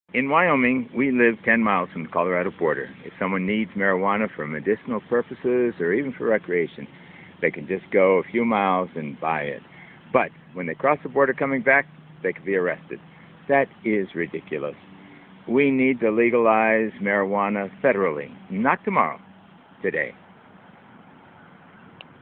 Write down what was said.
In Wyoming, we live 10 miles from the Colorado border. If someone needs marijuana for medicinal purposes or even for recreation, they can just go a few miles and buy it. But when they cross the border coming back, they could be arrested. That is ridiculous. We need to legalize marijuana federally, not tomorrow, today.